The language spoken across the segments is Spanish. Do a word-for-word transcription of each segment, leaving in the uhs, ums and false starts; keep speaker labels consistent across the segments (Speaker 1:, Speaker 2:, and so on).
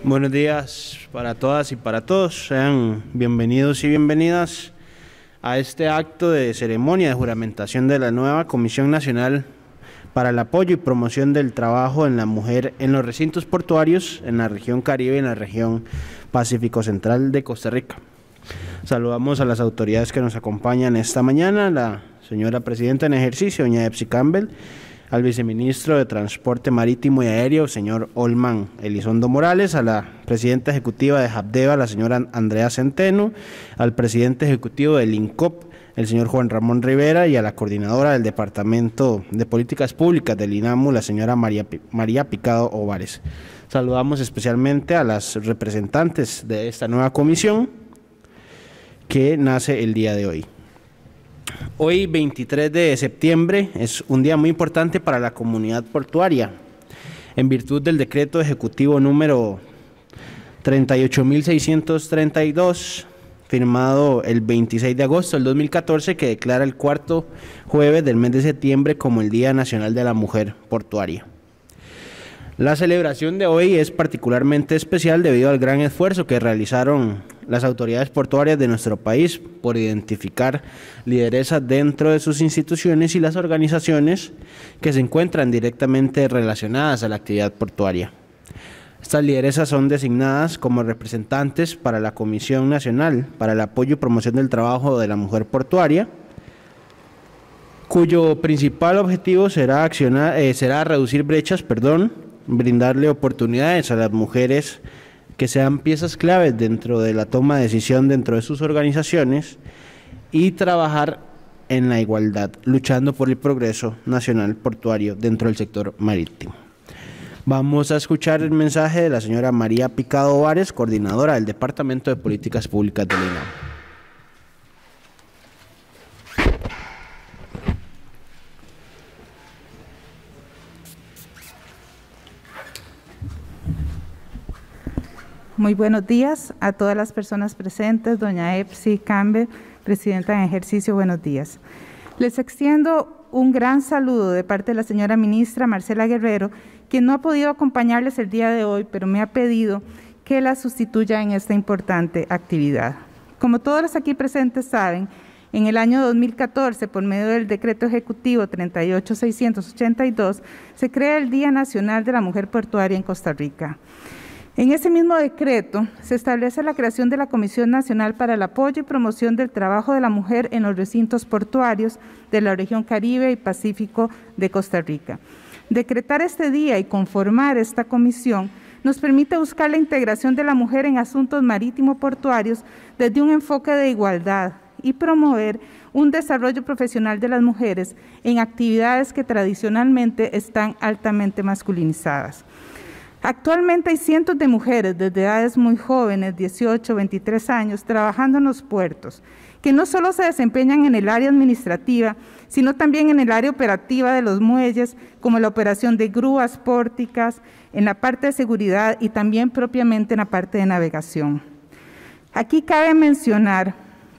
Speaker 1: Buenos días para todas y para todos. Sean bienvenidos y bienvenidas a este acto de ceremonia de juramentación de la nueva Comisión Nacional para el Apoyo y Promoción del Trabajo en la Mujer en los recintos portuarios en la región Caribe y en la región Pacífico Central de Costa Rica. Saludamos a las autoridades que nos acompañan esta mañana, la señora Presidenta en ejercicio, doña Epsi Campbell, al Viceministro de Transporte Marítimo y Aéreo, señor Olman Elizondo Morales, a la Presidenta Ejecutiva de Habdeba, la señora Andrea Centeno, al Presidente Ejecutivo del INCOP, el señor Juan Ramón Rivera, y a la Coordinadora del Departamento de Políticas Públicas del INAMU, la señora María, María Picado Ovares. Saludamos especialmente a las representantes de esta nueva comisión que nace el día de hoy. Hoy, veintitrés de septiembre, es un día muy importante para la comunidad portuaria, en virtud del decreto ejecutivo número treinta y ocho mil seiscientos treinta y dos, firmado el veintiséis de agosto del dos mil catorce, que declara el cuarto jueves del mes de septiembre como el Día Nacional de la Mujer Portuaria. La celebración de hoy es particularmente especial debido al gran esfuerzo que realizaron las autoridades portuarias de nuestro país por identificar lideresas dentro de sus instituciones y las organizaciones que se encuentran directamente relacionadas a la actividad portuaria. Estas lideresas son designadas como representantes para la Comisión Nacional para el Apoyo y Promoción del Trabajo de la Mujer Portuaria, cuyo principal objetivo será, accionar, eh, será reducir brechas, perdón, brindarle oportunidades a las mujeres que sean piezas claves dentro de la toma de decisión dentro de sus organizaciones y trabajar en la igualdad, luchando por el progreso nacional portuario dentro del sector marítimo. Vamos a escuchar el mensaje de la señora María Picado Ovares, coordinadora del Departamento de Políticas Públicas del INAMU.
Speaker 2: Muy buenos días a todas las personas presentes, doña Epsi Campbell, Presidenta en ejercicio, buenos días. Les extiendo un gran saludo de parte de la señora Ministra Marcela Guerrero, quien no ha podido acompañarles el día de hoy, pero me ha pedido que la sustituya en esta importante actividad. Como todos los aquí presentes saben, en el año dos mil catorce, por medio del Decreto Ejecutivo treinta y ocho mil seiscientos ochenta y dos, se crea el Día Nacional de la Mujer Portuaria en Costa Rica. En ese mismo decreto se establece la creación de la Comisión Nacional para el Apoyo y Promoción del Trabajo de la Mujer en los recintos portuarios de la región Caribe y Pacífico de Costa Rica. Decretar este día y conformar esta comisión nos permite buscar la integración de la mujer en asuntos marítimo-portuarios desde un enfoque de igualdad y promover un desarrollo profesional de las mujeres en actividades que tradicionalmente están altamente masculinizadas. Actualmente hay cientos de mujeres desde edades muy jóvenes, dieciocho, veintitrés años, trabajando en los puertos, que no solo se desempeñan en el área administrativa, sino también en el área operativa de los muelles, como la operación de grúas pórticas, en la parte de seguridad y también propiamente en la parte de navegación. Aquí cabe mencionar,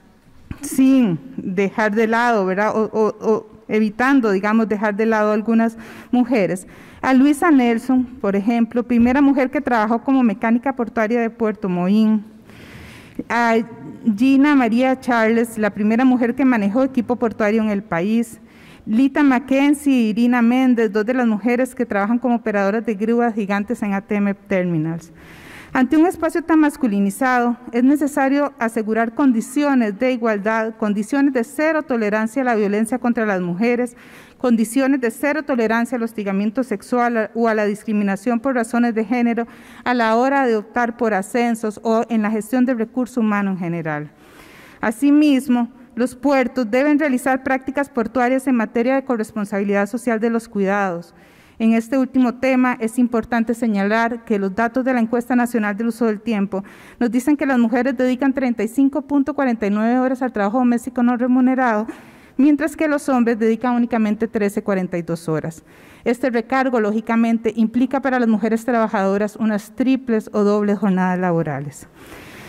Speaker 2: sin dejar de lado, ¿verdad? O, o, o evitando, digamos, dejar de lado a algunas mujeres, a Luisa Nelson, por ejemplo, primera mujer que trabajó como mecánica portuaria de Puerto Moín, a Gina María Charles, la primera mujer que manejó equipo portuario en el país, Lita Mackenzie y Irina Méndez, dos de las mujeres que trabajan como operadoras de grúas gigantes en A T M Terminals. Ante un espacio tan masculinizado, es necesario asegurar condiciones de igualdad, condiciones de cero tolerancia a la violencia contra las mujeres, condiciones de cero tolerancia al hostigamiento sexual o a la discriminación por razones de género a la hora de optar por ascensos o en la gestión del recurso humano en general. Asimismo, los puertos deben realizar prácticas portuarias en materia de corresponsabilidad social de los cuidados. En este último tema es importante señalar que los datos de la Encuesta Nacional del Uso del Tiempo nos dicen que las mujeres dedican treinta y cinco punto cuarenta y nueve horas al trabajo doméstico no remunerado, mientras que los hombres dedican únicamente trece punto cuarenta y dos horas. Este recargo, lógicamente, implica para las mujeres trabajadoras unas triples o dobles jornadas laborales.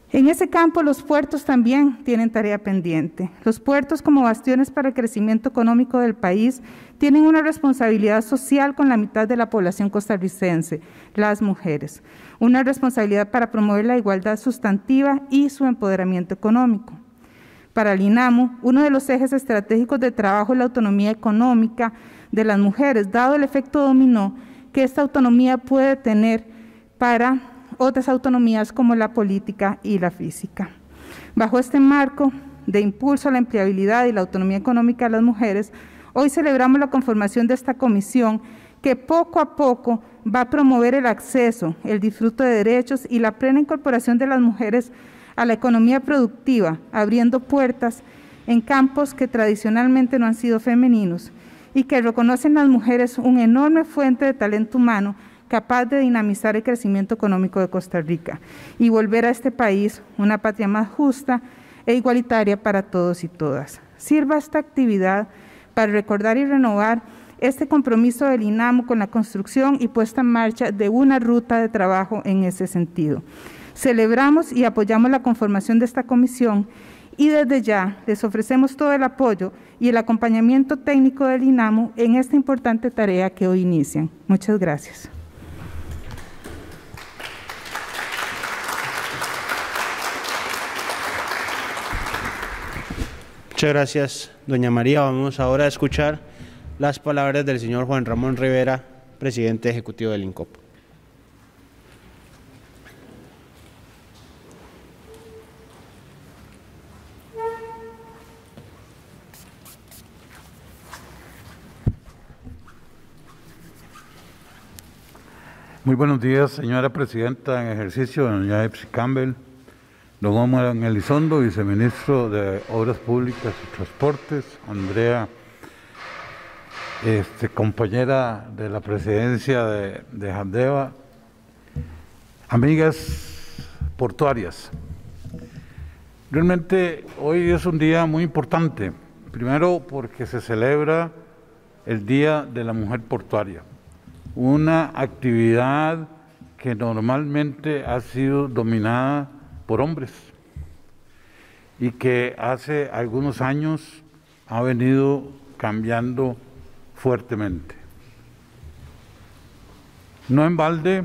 Speaker 2: En ese campo, los puertos también tienen tarea pendiente. Los puertos, como bastiones para el crecimiento económico del país, tienen una responsabilidad social con la mitad de la población costarricense, las mujeres. Una responsabilidad para promover la igualdad sustantiva y su empoderamiento económico. Para el INAMU, uno de los ejes estratégicos de trabajo es la autonomía económica de las mujeres, dado el efecto dominó que esta autonomía puede tener para otras autonomías como la política y la física. Bajo este marco de impulso a la empleabilidad y la autonomía económica de las mujeres, hoy celebramos la conformación de esta comisión que poco a poco va a promover el acceso, el disfrute de derechos y la plena incorporación de las mujeres a la economía productiva, abriendo puertas en campos que tradicionalmente no han sido femeninos y que reconocen a las mujeres una enorme fuente de talento humano capaz de dinamizar el crecimiento económico de Costa Rica y volver a este país una patria más justa e igualitaria para todos y todas. Sirva esta actividad para recordar y renovar este compromiso del INAMU con la construcción y puesta en marcha de una ruta de trabajo en ese sentido. Celebramos y apoyamos la conformación de esta comisión y desde ya les ofrecemos todo el apoyo y el acompañamiento técnico del INAMU en esta importante tarea que hoy inician. Muchas gracias.
Speaker 1: Muchas gracias, doña María. Vamos ahora a escuchar las palabras del señor Juan Ramón Rivera, presidente ejecutivo del INCOP.
Speaker 3: Muy buenos días, señora presidenta en ejercicio, doña Epsi Campbell, don Omar Elizondo, viceministro de Obras Públicas y Transportes, Andrea, este, compañera de la presidencia de, de Jandeva, amigas portuarias. Realmente hoy es un día muy importante, primero porque se celebra el Día de la Mujer Portuaria, una actividad que normalmente ha sido dominada por hombres y que hace algunos años ha venido cambiando fuertemente. No en balde,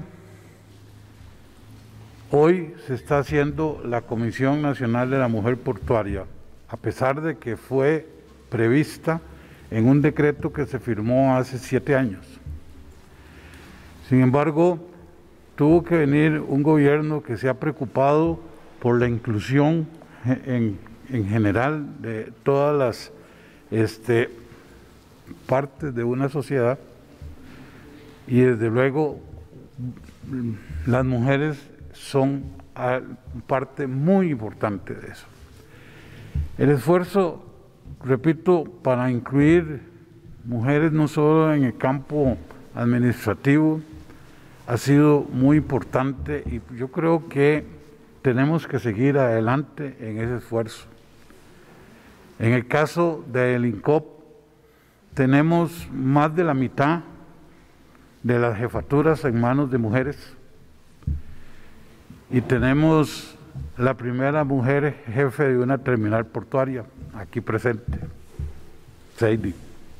Speaker 3: hoy se está haciendo la Comisión Nacional de la Mujer Portuaria, a pesar de que fue prevista en un decreto que se firmó hace siete años. Sin embargo, tuvo que venir un gobierno que se ha preocupado por la inclusión en, en general de todas las este, partes de una sociedad y desde luego las mujeres son parte muy importante de eso. El esfuerzo, repito, para incluir mujeres no solo en el campo administrativo, ha sido muy importante y yo creo que tenemos que seguir adelante en ese esfuerzo. En el caso del INCOP, tenemos más de la mitad de las jefaturas en manos de mujeres y tenemos la primera mujer jefe de una terminal portuaria aquí presente, Seidi.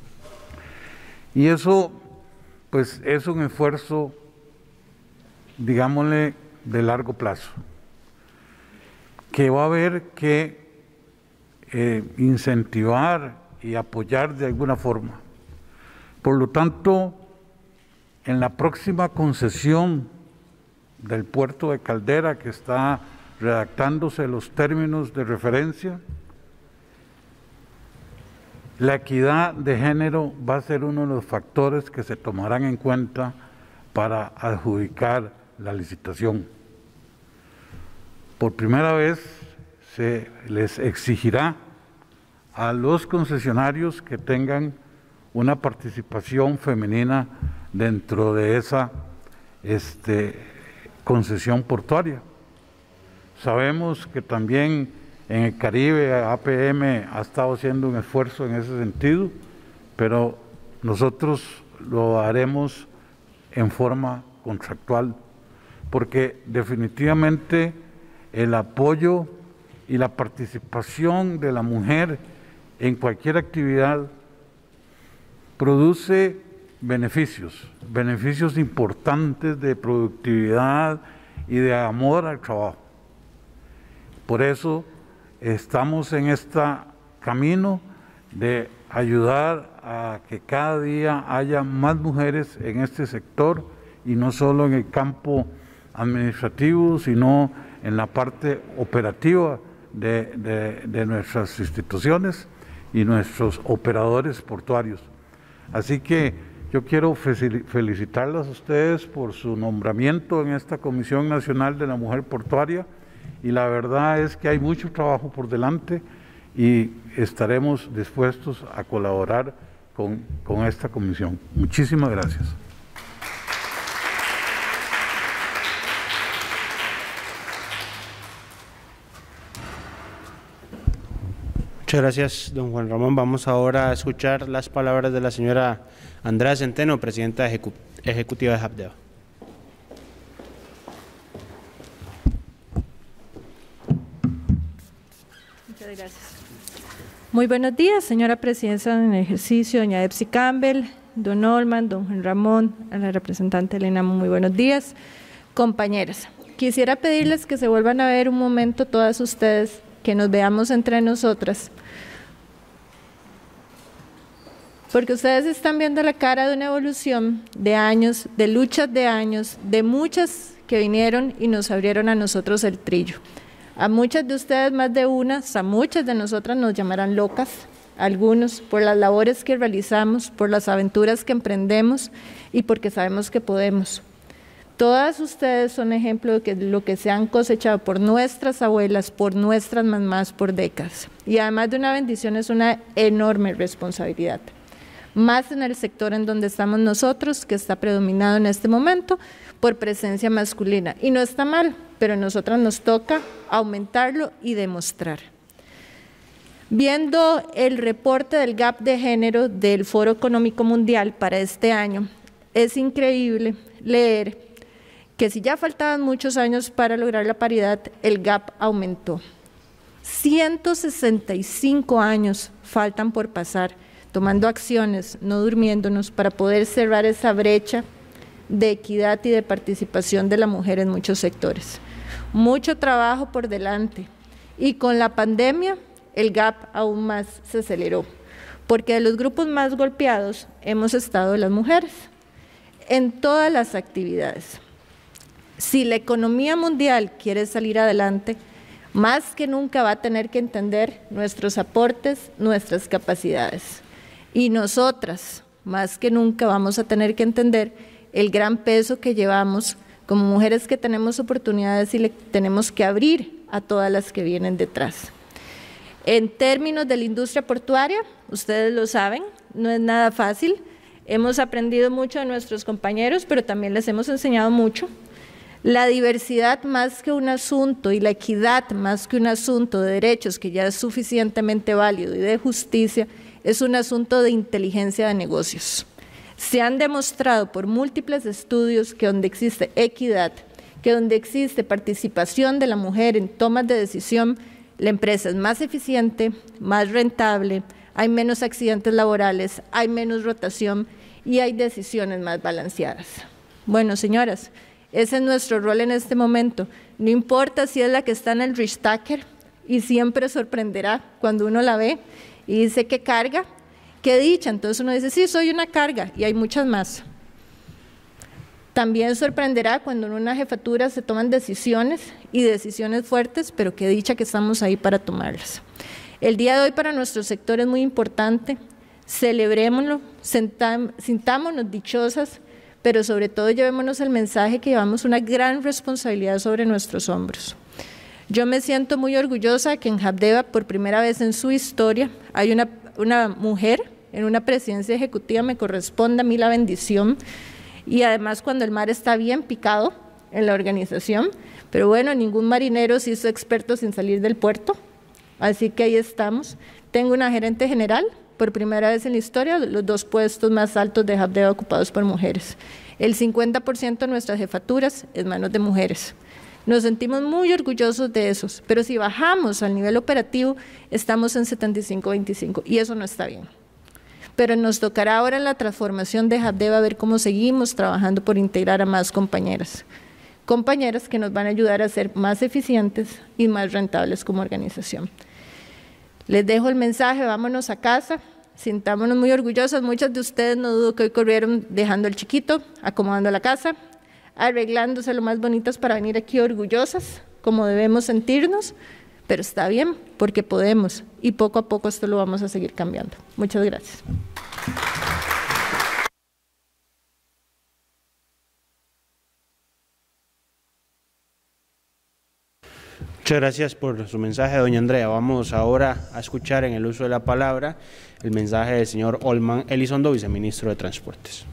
Speaker 3: Y eso, pues, es un esfuerzo, digámosle, de largo plazo, que va a haber que eh, incentivar y apoyar de alguna forma. Por lo tanto, en la próxima concesión del puerto de Caldera, que está redactándose los términos de referencia, la equidad de género va a ser uno de los factores que se tomarán en cuenta para adjudicar la licitación. Por primera vez se les exigirá a los concesionarios que tengan una participación femenina dentro de esa este, concesión portuaria. Sabemos que también en el Caribe A P M ha estado haciendo un esfuerzo en ese sentido, pero nosotros lo haremos en forma contractual, porque definitivamente el apoyo y la participación de la mujer en cualquier actividad produce beneficios, beneficios importantes de productividad y de amor al trabajo. Por eso estamos en este camino de ayudar a que cada día haya más mujeres en este sector y no solo en el campo administrativo, sino en la parte operativa de, de, de nuestras instituciones y nuestros operadores portuarios. Así que yo quiero felicitarlas a ustedes por su nombramiento en esta Comisión Nacional de la Mujer Portuaria, y la verdad es que hay mucho trabajo por delante y estaremos dispuestos a colaborar con, con esta comisión. Muchísimas gracias.
Speaker 1: Muchas gracias, don Juan Ramón. Vamos ahora a escuchar las palabras de la señora Andrea Centeno, presidenta ejecu ejecutiva de Habdeba.
Speaker 4: Muchas gracias. Muy buenos días, señora presidenta en ejercicio, doña Epsi Campbell, don Olman, don Juan Ramón, a la representante Elena, muy buenos días. Compañeras, quisiera pedirles que se vuelvan a ver un momento todas ustedes, que nos veamos entre nosotras, porque ustedes están viendo la cara de una evolución de años, de luchas de años, de muchas que vinieron y nos abrieron a nosotros el trillo. A muchas de ustedes, más de unas, a muchas de nosotras nos llamarán locas, algunos por las labores que realizamos, por las aventuras que emprendemos y porque sabemos que podemos. Todas ustedes son ejemplo de que lo que se han cosechado por nuestras abuelas, por nuestras mamás, por décadas. Y además de una bendición, es una enorme responsabilidad. Más en el sector en donde estamos nosotros, que está predominado en este momento por presencia masculina. Y no está mal, pero a nosotras nos toca aumentarlo y demostrar. Viendo el reporte del gap de género del Foro Económico Mundial para este año, es increíble leer que si ya faltaban muchos años para lograr la paridad, el gap aumentó. ciento sesenta y cinco años faltan por pasar, tomando acciones, no durmiéndonos, para poder cerrar esa brecha de equidad y de participación de la mujer en muchos sectores. Mucho trabajo por delante, y con la pandemia el gap aún más se aceleró, porque de los grupos más golpeados hemos estado las mujeres, en todas las actividades. Si la economía mundial quiere salir adelante, más que nunca va a tener que entender nuestros aportes, nuestras capacidades. Y nosotras, más que nunca, vamos a tener que entender el gran peso que llevamos como mujeres que tenemos oportunidades y le tenemos que abrir a todas las que vienen detrás. En términos de la industria portuaria, ustedes lo saben, no es nada fácil. Hemos aprendido mucho de nuestros compañeros, pero también les hemos enseñado mucho. La diversidad más que un asunto y la equidad más que un asunto de derechos, que ya es suficientemente válido, y de justicia, es un asunto de inteligencia de negocios. Se han demostrado por múltiples estudios que donde existe equidad, que donde existe participación de la mujer en tomas de decisión, la empresa es más eficiente, más rentable, hay menos accidentes laborales, hay menos rotación y hay decisiones más balanceadas. Bueno, señoras, ese es nuestro rol en este momento. No importa si es la que está en el Richthacker, y siempre sorprenderá cuando uno la ve y dice que carga, qué dicha. Entonces uno dice, sí, soy una carga, y hay muchas más. También sorprenderá cuando en una jefatura se toman decisiones y decisiones fuertes, pero qué dicha que estamos ahí para tomarlas. El día de hoy para nuestro sector es muy importante, celebrémoslo, sintámonos dichosas, pero sobre todo llevémonos el mensaje que llevamos una gran responsabilidad sobre nuestros hombros. Yo me siento muy orgullosa que en Habdeba, por primera vez en su historia, hay una, una mujer en una presidencia ejecutiva, me corresponde a mí la bendición, y además cuando el mar está bien picado en la organización, pero bueno, ningún marinero se hizo experto sin salir del puerto, así que ahí estamos. Tengo una gerente general, por primera vez en la historia, los dos puestos más altos de Habdeba ocupados por mujeres. El cincuenta por ciento de nuestras jefaturas es manos de mujeres. Nos sentimos muy orgullosos de esos, pero si bajamos al nivel operativo, estamos en setenta y cinco veinticinco y eso no está bien. Pero nos tocará ahora en la transformación de Habdeba ver cómo seguimos trabajando por integrar a más compañeras. Compañeras que nos van a ayudar a ser más eficientes y más rentables como organización. Les dejo el mensaje, vámonos a casa, sintámonos muy orgullosas. Muchas de ustedes no dudo que hoy corrieron dejando al chiquito, acomodando la casa, arreglándose lo más bonitas para venir aquí orgullosas, como debemos sentirnos, pero está bien, porque podemos, y poco a poco esto lo vamos a seguir cambiando. Muchas gracias.
Speaker 1: Muchas gracias por su mensaje, doña Andrea. Vamos ahora a escuchar en el uso de la palabra el mensaje del señor Olman Elizondo, viceministro de Transportes.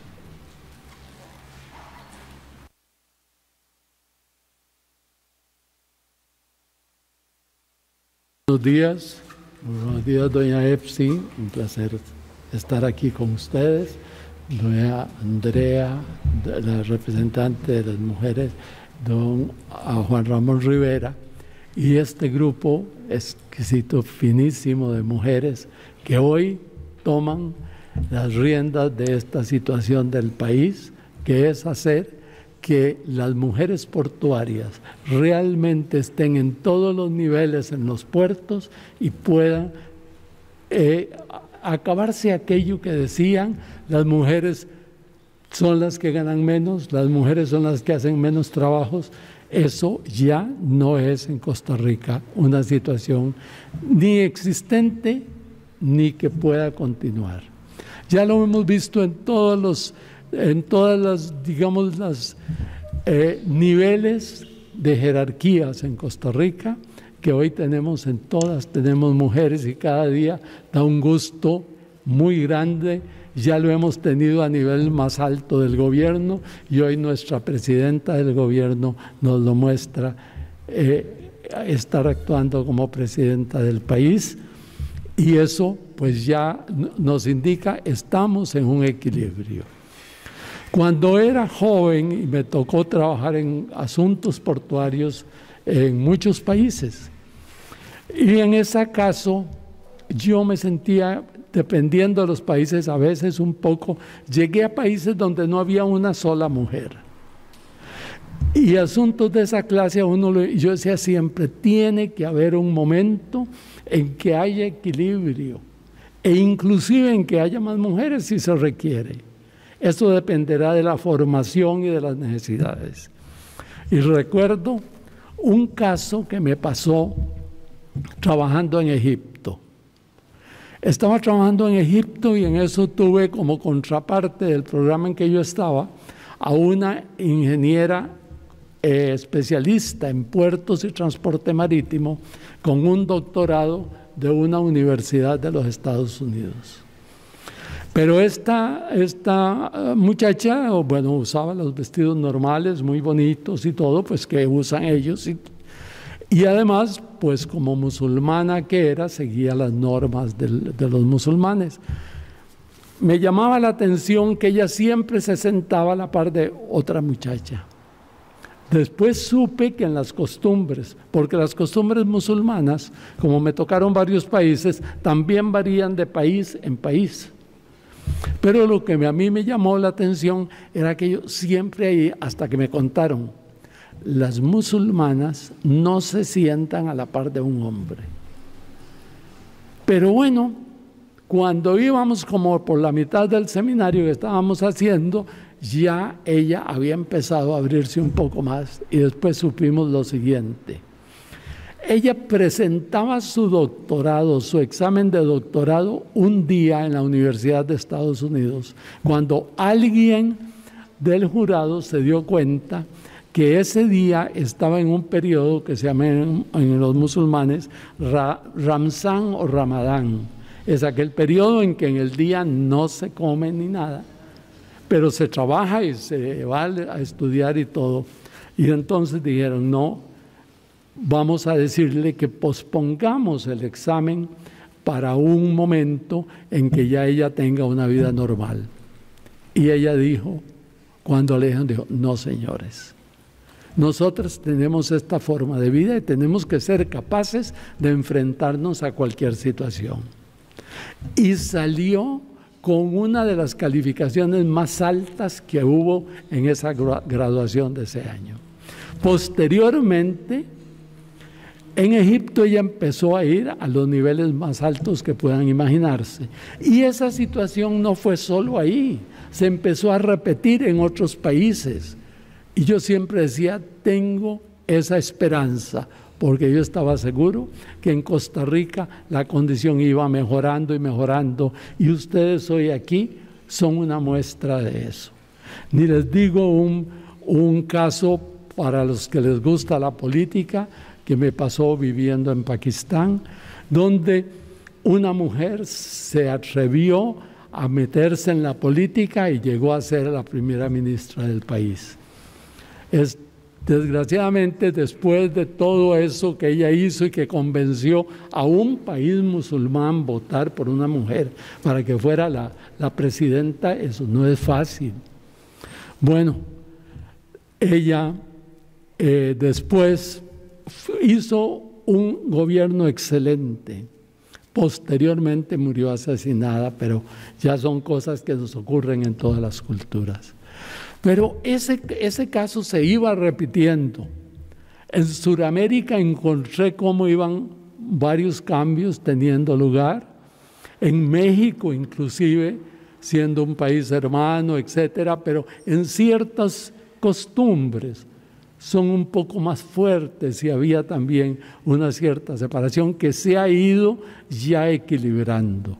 Speaker 5: Buenos días, buenos días doña Epsi, un placer estar aquí con ustedes, doña Andrea, la representante de las mujeres, don Juan Ramón Rivera, y este grupo exquisito, finísimo de mujeres que hoy toman las riendas de esta situación del país, que es hacer que las mujeres portuarias realmente estén en todos los niveles en los puertos y puedan eh, acabarse aquello que decían, las mujeres son las que ganan menos, las mujeres son las que hacen menos trabajos. Eso ya no es en Costa Rica una situación ni existente ni que pueda continuar. Ya lo hemos visto en todos los en todas las, digamos, las eh, niveles de jerarquías en Costa Rica, que hoy tenemos en todas, tenemos mujeres y cada día da un gusto muy grande. Ya lo hemos tenido a nivel más alto del gobierno y hoy nuestra presidenta del gobierno nos lo muestra, eh, estar actuando como presidenta del país, y eso pues ya nos indica estamos en un equilibrio. Cuando era joven y me tocó trabajar en asuntos portuarios en muchos países, y en ese caso yo me sentía, dependiendo de los países, a veces un poco, llegué a países donde no había una sola mujer. Y asuntos de esa clase, a uno, yo decía siempre, tiene que haber un momento en que haya equilibrio, e inclusive en que haya más mujeres si se requiere. Eso dependerá de la formación y de las necesidades. Y recuerdo un caso que me pasó trabajando en Egipto. Estaba trabajando en Egipto y en eso tuve como contraparte del programa en que yo estaba a una ingeniera eh, especialista en puertos y transporte marítimo con un doctorado de una universidad de los Estados Unidos. Pero esta, esta muchacha, bueno, usaba los vestidos normales, muy bonitos y todo, pues que usan ellos. Y, y además, pues como musulmana que era, seguía las normas del, de los musulmanes. Me llamaba la atención que ella siempre se sentaba a la par de otra muchacha. Después supe que en las costumbres, porque las costumbres musulmanas, como me tocaron varios países, también varían de país en país. Pero lo que a mí me llamó la atención era que yo siempre ahí, hasta que me contaron, las musulmanas no se sientan a la par de un hombre. Pero bueno, cuando íbamos como por la mitad del seminario que estábamos haciendo, ya ella había empezado a abrirse un poco más y después supimos lo siguiente. Ella presentaba su doctorado, su examen de doctorado, un día en la Universidad de Estados Unidos, cuando alguien del jurado se dio cuenta que ese día estaba en un periodo que se llama en, en los musulmanes Ra, Ramzán o Ramadán. Es aquel periodo en que en el día no se come ni nada, pero se trabaja y se va a estudiar y todo. Y entonces dijeron, no, vamos a decirle que pospongamos el examen para un momento en que ya ella tenga una vida normal. Y ella dijo, cuando le dijeron, dijo, no señores, Nosotros tenemos esta forma de vida y tenemos que ser capaces de enfrentarnos a cualquier situación. Y salió con una de las calificaciones más altas que hubo en esa graduación de ese año. Posteriormente, en Egipto ella empezó a ir a los niveles más altos que puedan imaginarse. Y esa situación no fue solo ahí, se empezó a repetir en otros países. Y yo siempre decía, tengo esa esperanza, porque yo estaba seguro que en Costa Rica la condición iba mejorando y mejorando, y ustedes hoy aquí son una muestra de eso. Ni les digo un, un caso para los que les gusta la política, que me pasó viviendo en Pakistán, donde una mujer se atrevió a meterse en la política y llegó a ser la primera ministra del país. Es, desgraciadamente, después de todo eso que ella hizo y que convenció a un país musulmán votar por una mujer para que fuera la, la presidenta, eso no es fácil. Bueno, ella eh, después hizo un gobierno excelente. Posteriormente murió asesinada, pero ya son cosas que nos ocurren en todas las culturas. Pero ese, ese caso se iba repitiendo. En Sudamérica encontré cómo iban varios cambios teniendo lugar. En México, inclusive, siendo un país hermano, etcétera, pero en ciertas costumbres son un poco más fuertes y había también una cierta separación que se ha ido ya equilibrando.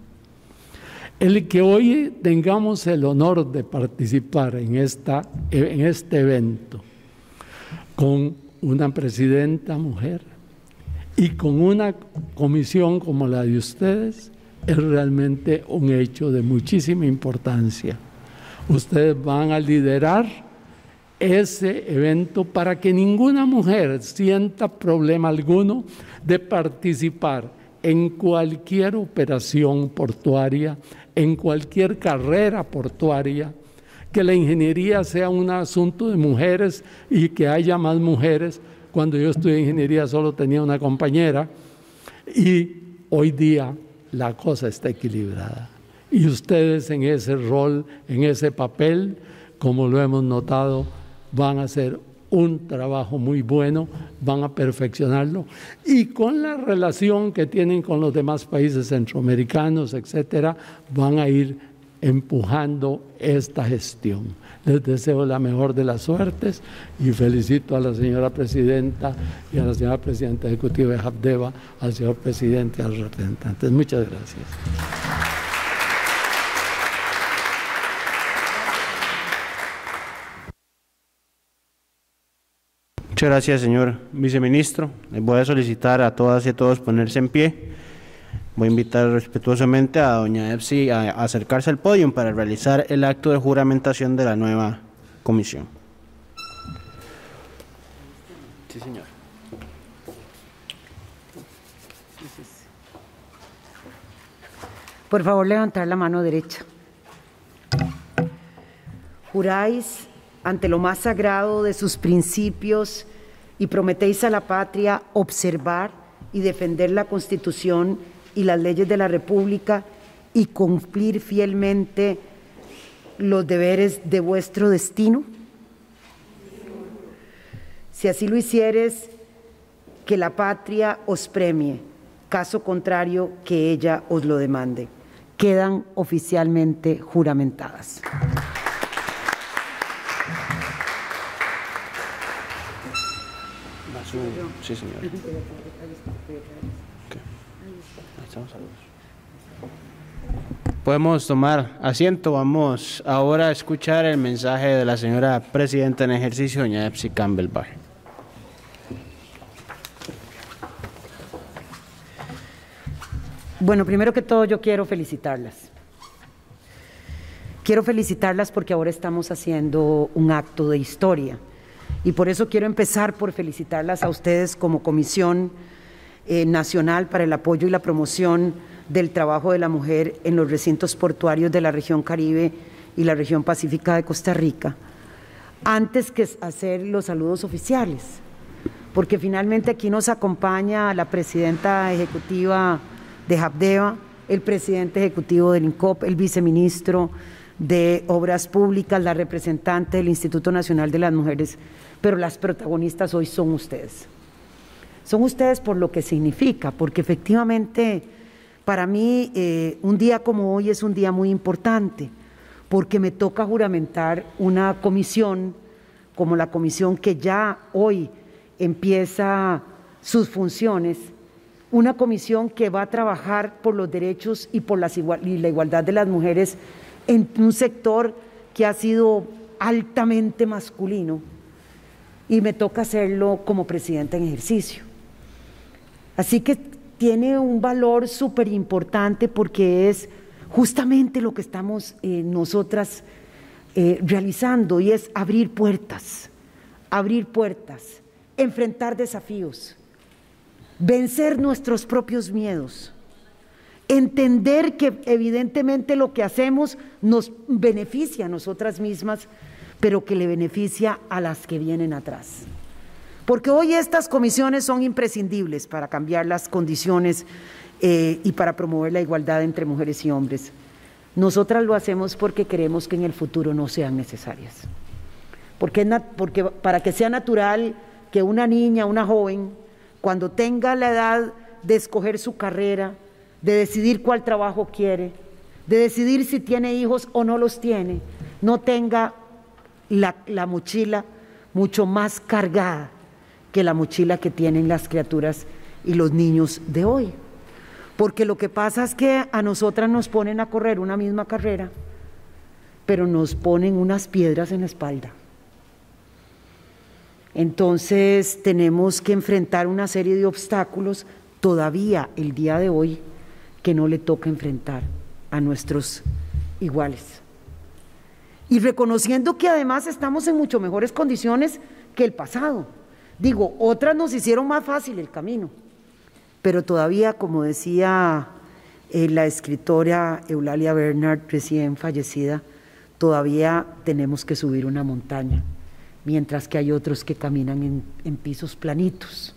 Speaker 5: El que hoy tengamos el honor de participar en, esta, en este evento con una presidenta mujer y con una comisión como la de ustedes es realmente un hecho de muchísima importancia. Ustedes van a liderar ese evento para que ninguna mujer sienta problema alguno de participar en cualquier operación portuaria, en cualquier carrera portuaria, que la ingeniería sea un asunto de mujeres y que haya más mujeres. Cuando yo estudié ingeniería solo tenía una compañera y hoy día la cosa está equilibrada. Y ustedes en ese rol, en ese papel, como lo hemos notado, van a hacer un trabajo muy bueno, van a perfeccionarlo y con la relación que tienen con los demás países centroamericanos, etcétera, van a ir empujando esta gestión. Les deseo la mejor de las suertes y felicito a la señora presidenta y a la señora presidenta ejecutiva de Habdeba, al señor presidente y a los representantes. Muchas gracias.
Speaker 1: Muchas gracias, señor viceministro. Les voy a solicitar a todas y a todos ponerse en pie. Voy a invitar respetuosamente a doña Epsi a acercarse al podio para realizar el acto de juramentación de la nueva comisión. Sí, señor.
Speaker 6: Por favor, levantar la mano derecha. Juráis ante lo más sagrado de sus principios y prometéis a la patria observar y defender la Constitución y las leyes de la República y cumplir fielmente los deberes de vuestro destino. Si así lo hicieres, que la patria os premie, caso contrario, que ella os lo demande. Quedan oficialmente juramentadas.
Speaker 1: Sí, señor. Okay. Estamos a luz. Podemos tomar asiento. Vamos ahora a escuchar el mensaje de la señora presidenta en ejercicio, doña Epsi Campbell Barr.
Speaker 6: Bueno, primero que todo yo quiero felicitarlas. Quiero felicitarlas porque ahora estamos haciendo un acto de historia. Y por eso quiero empezar por felicitarlas a ustedes como Comisión eh, Nacional para el Apoyo y la Promoción del Trabajo de la Mujer en los recintos portuarios de la región Caribe y la región Pacífica de Costa Rica, antes que hacer los saludos oficiales, porque finalmente aquí nos acompaña la presidenta ejecutiva de Habdeba, el presidente ejecutivo del INCOP, el viceministro de Obras Públicas, la representante del Instituto Nacional de las Mujeres, pero las protagonistas hoy son ustedes. Son ustedes por lo que significa, porque efectivamente para mí eh, un día como hoy es un día muy importante, porque me toca juramentar una comisión como la comisión que ya hoy empieza sus funciones, una comisión que va a trabajar por los derechos y por las igual, y la igualdad de las mujeres en un sector que ha sido altamente masculino, y me toca hacerlo como presidenta en ejercicio. Así que tiene un valor súper importante porque es justamente lo que estamos eh, nosotras eh, realizando, y es abrir puertas, abrir puertas, enfrentar desafíos, vencer nuestros propios miedos, entender que evidentemente lo que hacemos nos beneficia a nosotras mismas, pero que le beneficia a las que vienen atrás. Porque hoy estas comisiones son imprescindibles para cambiar las condiciones eh, y para promover la igualdad entre mujeres y hombres. Nosotras lo hacemos porque queremos que en el futuro no sean necesarias. Porque, porque para que sea natural que una niña, una joven, cuando tenga la edad de escoger su carrera, de decidir cuál trabajo quiere, de decidir si tiene hijos o no los tiene, no tenga la, la mochila mucho más cargada que la mochila que tienen las criaturas y los niños de hoy. Porque lo que pasa es que a nosotras nos ponen a correr una misma carrera, pero nos ponen unas piedras en la espalda. Entonces tenemos que enfrentar una serie de obstáculos todavía el día de hoy que no le toca enfrentar a nuestros iguales. Y reconociendo que además estamos en mucho mejores condiciones que el pasado. Digo, otras nos hicieron más fácil el camino, pero todavía, como decía eh, la escritora Eulalia Bernard, recién fallecida, todavía tenemos que subir una montaña, mientras que hay otros que caminan en, en pisos planitos.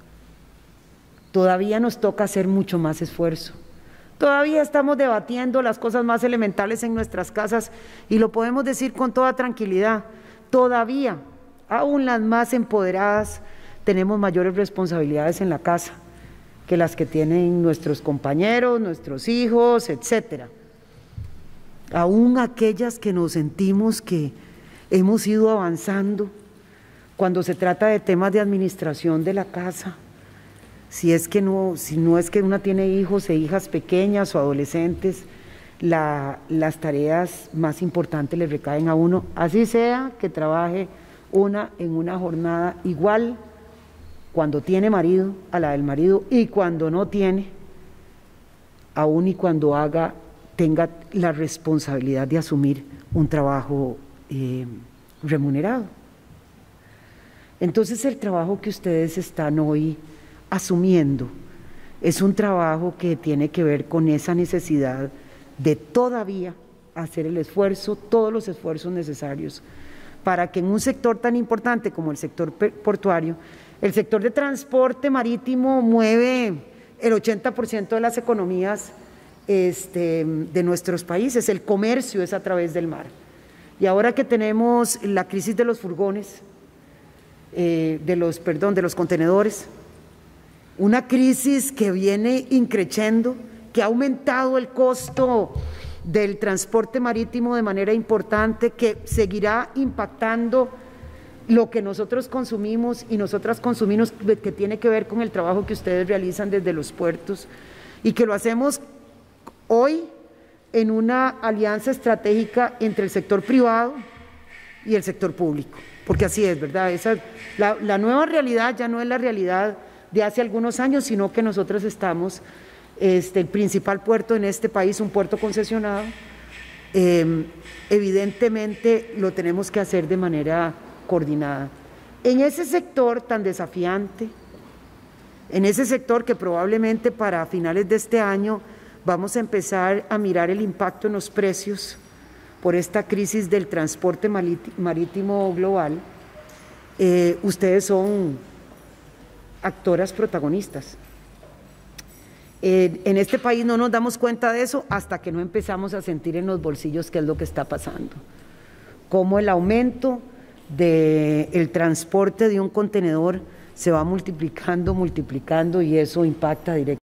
Speaker 6: Todavía nos toca hacer mucho más esfuerzo. Todavía estamos debatiendo las cosas más elementales en nuestras casas y lo podemos decir con toda tranquilidad. Todavía, aún las más empoderadas, tenemos mayores responsabilidades en la casa que las que tienen nuestros compañeros, nuestros hijos, etcétera. Aún aquellas que nos sentimos que hemos ido avanzando cuando se trata de temas de administración de la casa. Si es que no, si no es que una tiene hijos e hijas pequeñas o adolescentes, la, las tareas más importantes le recaen a uno, así sea que trabaje una en una jornada igual cuando tiene marido a la del marido y cuando no tiene, aún y cuando haga, tenga la responsabilidad de asumir un trabajo eh, remunerado. Entonces el trabajo que ustedes están hoy asumiendo es un trabajo que tiene que ver con esa necesidad de todavía hacer el esfuerzo, todos los esfuerzos necesarios para que en un sector tan importante como el sector portuario, el sector de transporte marítimo mueve el ochenta por ciento de las economías este, de nuestros países, el comercio es a través del mar. Y ahora que tenemos la crisis de los furgones, eh, de los, perdón, de los contenedores, una crisis que viene increciendo, que ha aumentado el costo del transporte marítimo de manera importante, que seguirá impactando lo que nosotros consumimos y nosotras consumimos, que tiene que ver con el trabajo que ustedes realizan desde los puertos y que lo hacemos hoy en una alianza estratégica entre el sector privado y el sector público, porque así es, ¿verdad? Esa, la, la nueva realidad ya no es la realidad de hace algunos años, sino que nosotros estamos, este, el principal puerto en este país, un puerto concesionado, eh, evidentemente lo tenemos que hacer de manera coordinada. En ese sector tan desafiante, en ese sector que probablemente para finales de este año vamos a empezar a mirar el impacto en los precios, por esta crisis del transporte marítimo global, eh, ustedes son actoras protagonistas. Eh, en este país no nos damos cuenta de eso hasta que no empezamos a sentir en los bolsillos qué es lo que está pasando. Cómo el aumento del transporte de un contenedor se va multiplicando, multiplicando y eso impacta directamente